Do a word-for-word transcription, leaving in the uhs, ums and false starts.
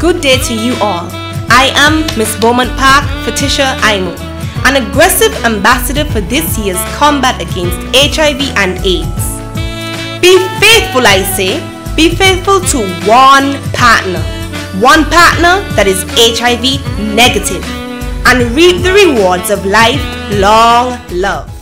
good day to you all. I am Miss Beaumont Park Fatisha Imo, an aggressive ambassador for this year's combat against H I V and AIDS. Be faithful, I say. Be faithful to one partner. One partner that is H I V negative, and reap the rewards of lifelong love.